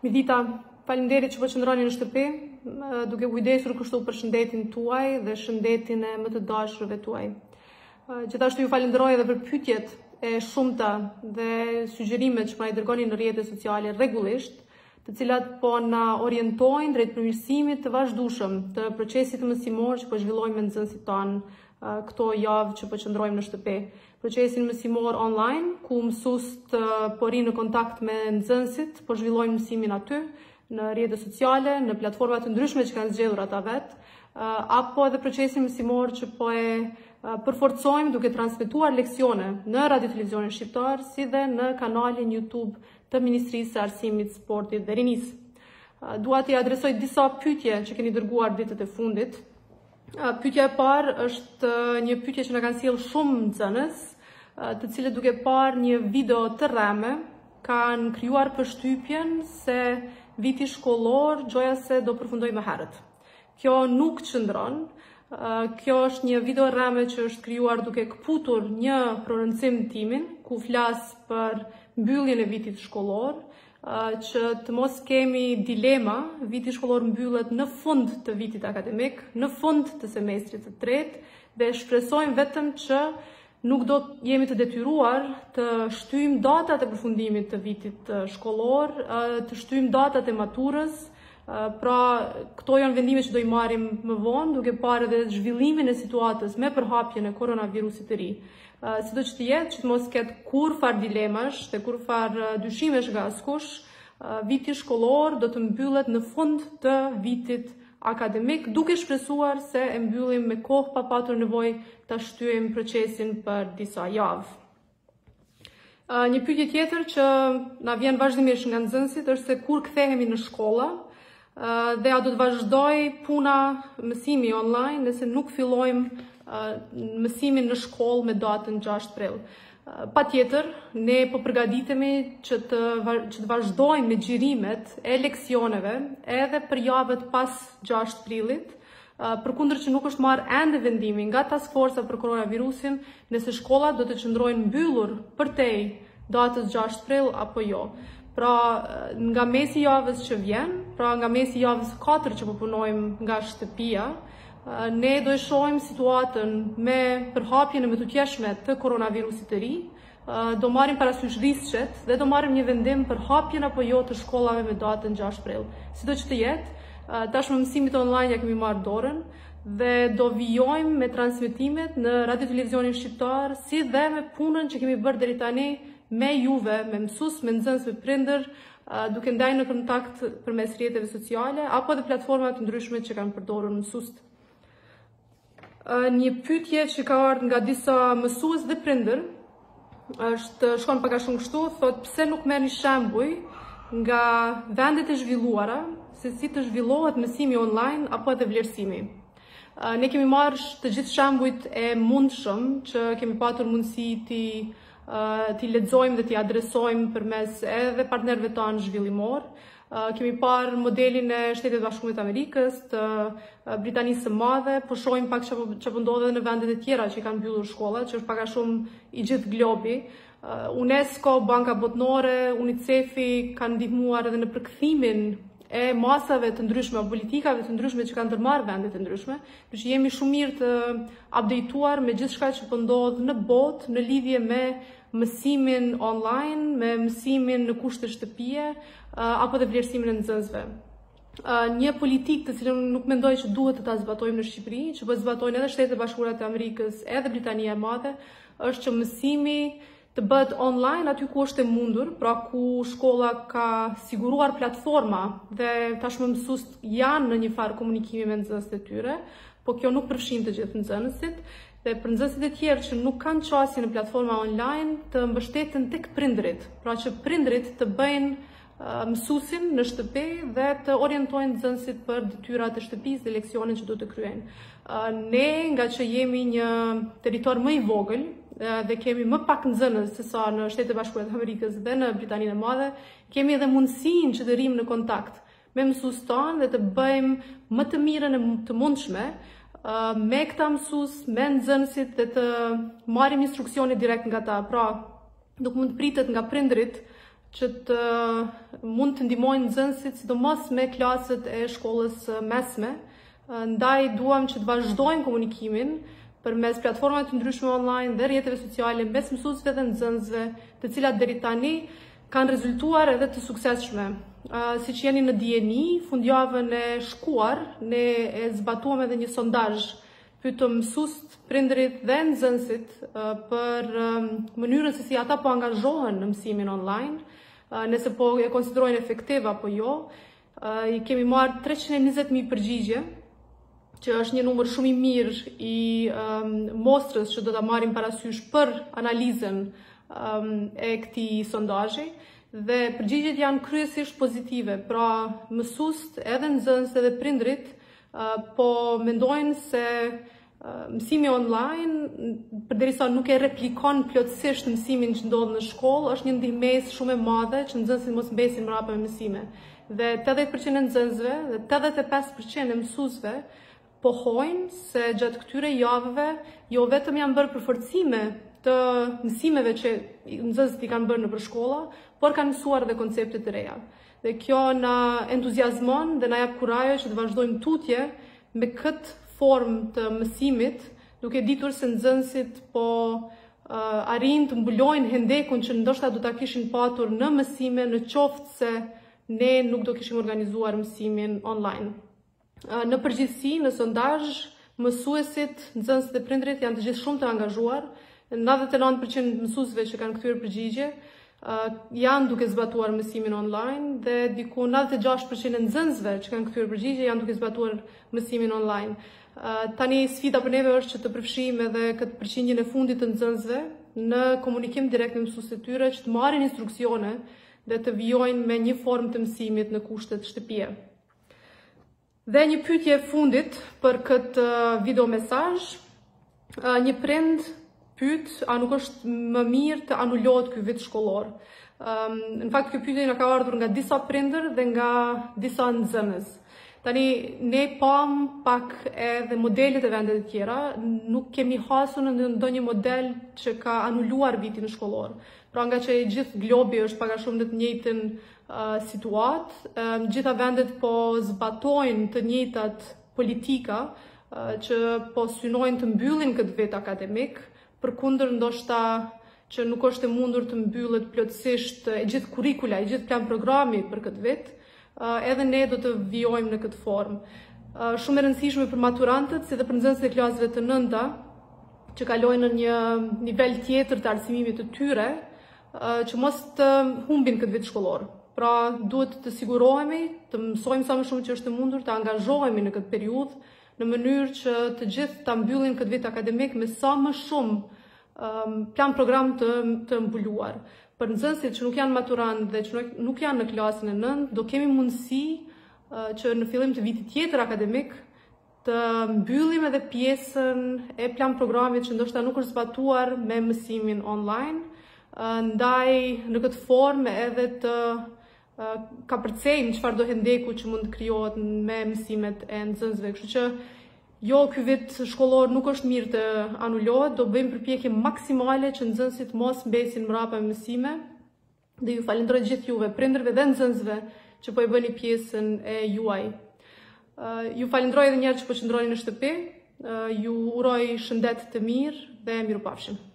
Midita, faleminderit që po qëndroni në shtëpi, duke kujdesur kështu për shëndetin tuaj dhe shëndetin e më të dashurve tuaj. Gjithashtu ju falenderoj edhe për pyetjet e shumta dhe sugjerimet që më i dërgoni në rrjetet sociale rregullisht, të cilat po na orientojnë drejt përmirësimit të vazhdueshëm të procesit mësimor që po zhvillojmë me nxënësit tanë këto javë që po qëndrojmë në shtëpi. Procesin mësimor online, ku mësuest po rinë në kontakt me nxënësit, po zhvillojmë mësimin aty, në rrjetet sociale, në platforma të ndryshme që kanë zgjedhur ata vetë, apo edhe procesin mësimor që po e përforcojmë duke transmetuar leksione në radio televizionin shqiptar, si dhe në kanalin YouTube të Ministrisë së Arsimit, Sportit dhe Rinisë. Dua t'i adresoj disa pyetje që keni dërguar ditët e fundit. Pyetja e parë është një pyetje që na kanë sjellë shumë nxënës, të cilët duke parë një video të rreme kanë krijuar përshtypjen se viti shkollor gjoja se do përfundoj më herët. Kjo nuk qëndron. Kjo është një video rreme që është krijuar duke kputur një prorëncim timin, ku flas për mbylljen e vitit shkollor, që të mos kemi dilema, viti shkollor mbyllet në fund të vitit akademik, në fund të semestrit të tretë, dhe shpresojmë vetëm që nuk do jemi të detyruar të shtyjmë datat e përfundimit të vitit shkollor, të shtyjmë datat e maturës. Pra, këto janë vendime që do i marrim më vonë, duke parë edhe zhvillimin e situatës me përhapjen e koronavirusit të ri. Sido që të jetë, që të mos ketë kurfar dilemash dhe kurfar dyshimesh nga askush, viti shkollor do të mbyllet në fund të vitit akademik, duke shpresuar se e mbyllim me kohë pa patur nevojë ta shtyjmë procesin për disa javë. Një pyetje tjetër që na vjen vazhdimisht nga nxënësit është se kur kthehemi në shkolla, dhe a do të vazhdoj puna mësimi online nëse nuk fillojmë mësimin në shkollë me datën 6 prill. Patjetër, ne po përgatitemi që të vazhdojmë me xhirimet e leksioneve edhe për javët pas 6 prillit, përkundër që nuk është marrë ende vendimi nga task forca për koronavirusin nëse shkollat do të qëndrojnë mbyllur përtej datës 6 prill apo jo. Pra, nga mesi javës që vjen, pra nga mesi javës 4 që po punojmë nga shtëpia, ne do e shohim situatën me përhapjen e mëtutjeshme të koronavirusit të ri, do marrim parasysh rrisqet dhe do marrim një vendim për hapjen apo jo të shkollave me datën 6 prill. Sido që të jetë, tashmë mësimit online ja kemi marrë dorën dhe do vijojmë me transmetimet në radio televizionin shqiptar, si dhe me punën që kemi bërë deri tani me juve, me mësues, me nxënës, me prindër, duke ndajë në kontakt përmes rrjeteve sociale apo edhe platforma të ndryshme që kanë përdorur mësuesit. Një pyetje që ka ardhur nga disa mësues dhe prindër shkon pak a shumë kështu, thotë pse nuk merrni shembuj nga vendet e zhvilluara se si të zhvillohet mësimi online apo edhe vlerësimi. Ne kemi marrë të gjithë shembujt e mundshëm që kemi patur mundësi t'i lexojmë dhe t'i adresojmë përmes edhe partnerëve tanë zhvillimor. Kemi parë modelin e Shtetit Bashkuar të Amerikës, të Britanisë së Madhe, po shohim pak çfarë po ndodhet në vendet e tjera që kanë mbyllur shkollat, që është pak a shumë i gjithë globi. UNESCO, Banka Botnore, UNICEF-i kanë ndihmuar edhe në përkthimin e masave të ndryshme, politikave të ndryshme që kanë ndërmarrë vendet e ndryshme, që jemi shumë mirë të updateuar me gjithçka që po ndodh në botë në lidhje me mësimin online, me mësimin në kushte shtëpie, apo dhe vlerësimin e nxënësve. Një politikë të cilën nuk mendoj që duhet të ta zbatojmë në Shqipëri, që po zbatojnë edhe Shtetet Bashkuara të Amerikës, edhe Britania e Madhe, është që mësimi të bëhet online aty ku është e mundur, pra ku shkolla ka siguruar platforma dhe tashmë mësuesit janë në një farë komunikimi me nxënësit e tyre, po kjo nuk përfshin të gjithë nxënësit, dhe për nxënësit e tjerë që nuk kanë qasje në platforma online të mbështeten tek prindrit, pra që prindrit të bëjnë mësuesin në shtëpi dhe të orientojnë nxënësit për detyrat e shtëpisë dhe leksionin që do të kryejnë. Ne, nga që jemi një territor më i vogël dhe kemi më pak nxënës se sa në Shtetet Bashkuara të Amerikës dhe në Britaninë e Madhe, kemi edhe mundësinë që të rrim në kontakt me mësuesit tanë dhe të bëjmë më të mirën e të mundshme me këta mësues, me nxënësit dhe të marrim instruksione direkt nga ta. Pra, nuk mund të pritet nga prindrit që të mund të ndihmojnë nxënësit, sidomos me klasët e shkollës mesme. Ndaj duam që të vazhdojmë komunikimin përmes platformave të ndryshme online dhe rrjeteve sociale mes mësuesve dhe nxënësve, të cilat deri tani kanë rezultuar edhe të suksesshme. Siç jeni në dijeni, fundjavën e shkuar ne e zbatuam edhe një sondazh. Pyetëm mësuesit, prindërit dhe nxënësit për mënyrën se si ata po angazhohen në mësimin online, nëse po e konsiderojnë efektiv apo jo. I kemi marrë 320.000 përgjigje, që është një numër shumë i mirë i mostrës që do ta marrim parasysh për analizën e këtij sondazhi, dhe përgjigjet janë kryesisht pozitive. Pra, mësuesit, edhe nxënësit edhe prindrit po mendojnë se mësimi online, përderisa nuk e replikon plotësisht mësimin që ndodh në shkollë, është një ndihmesë shumë e madhe që nxënësit mos mbesin mbrapa me mësime. Dhe 80% e nxënësve dhe 85% e mësuesve pohojnë se gjatë këtyre javëve jo vetëm janë bërë përforcime të mësimeve që nxënësit i kanë bërë nëpër shkolla, por kanë mësuar edhe koncepte të reja. Dhe kjo na entuziazmon dhe na jep kurajo që të vazhdojmë tutje me këtë formë të mësimit, duke ditur se nxënësit po arrin të mbulojnë hendekun që ndoshta do ta kishin patur në mësime, në qoftë se ne nuk do kishim organizuar mësimin online. Në përgjithësi, në sondazh, mësuesit, nxënësit dhe prindrit janë të gjithë shumë të angazhuar. 99% mësuesve që kanë kthyer përgjigje janë duke zbatuar mësimin online dhe diku 96% e nxënësve që kanë kthyer përgjigje janë duke zbatuar mësimin online. Tani sfida për neve është që të përfshijmë edhe këtë përqindjen e fundit të nxënësve në komunikim direkt me mësuesit e tyre, që të marrin instruksione dhe të vijojnë me një formë të mësimit në kushtet shtëpie. Dhe një pyetje fundit për këtë video mesazh. Një prind pyet, a nuk është më mirë të anulohet ky vit shkollor? Në fakt, kjo pyetje na ka ardhur nga disa prindër dhe nga disa nxënës. Tani, ne pam pak edhe modelet e vendet e tjera, nuk kemi hasur në ndonjë model që ka anuluar vitin shkollor. Pra, nga që gjithë globi është pak a shumë në të njëjtën situatë, gjitha vendet po zbatojnë të njëjtat politika që po synojnë të mbyllin këtë vit akademik, përkundër ndoshta që nuk është e mundur të mbyllet plotësisht e gjithë kurrikula, e gjithë plan programi për këtë vit, edhe ne do të vijojmë në këtë formë. Shumë e rëndësishme për maturantët, si dhe për nxënësit e klasëve të nënta, që kalojnë në një nivel tjetër të arsimimit të tyre, që mos të humbin këtë vit shkollor. Pra, duhet të sigurohemi, të mësojmë sa më shumë që është e mundur, të angazhohemi në këtë periudhë, në mënyrë që të gjithë ta mbyllin këtë vit akademik me sa më shumë plan program të mbuluar. Për nxënësit që nuk janë maturantë dhe që nuk janë në klasën e 9, do kemi mundësi që në fillim të vitit tjetër akademik të mbyllim edhe pjesën e plan programit që ndoshta nuk është zbatuar me mësimin online, ndaj në këtë formë edhe të kapërcejmë çfarë do hendeku që mund të krijohet me mësimet e nxënësve. Kështu që jo, ky vit shkollor nuk është mirë të anulohet, do bëjmë përpjekje maksimale që nxënësit mos mbesin mbrapa me mësime, dhe ju falenderoj gjithë juve, prindërve dhe nxënësve që po e bëni pjesën e juaj. Ju falenderoj edhe një herë që po qëndroni në shtëpi, ju uroj shëndet të mirë dhe mirupafshim.